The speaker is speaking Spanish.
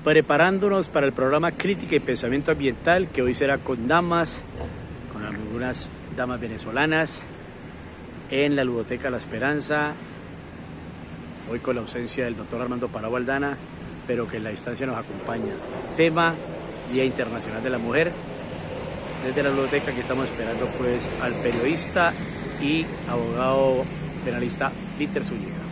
preparándonos para el programa Crítica y Pensamiento Ambiental, que hoy será con damas, con algunas damas venezolanas, en la Ludoteca La Esperanza, hoy con la ausencia del doctor Armando Parado Aldana, pero que en la distancia nos acompaña. Tema Día Internacional de la Mujer. Desde la Ludoteca que estamos esperando pues al periodista y abogado penalista Peter Zúñiga.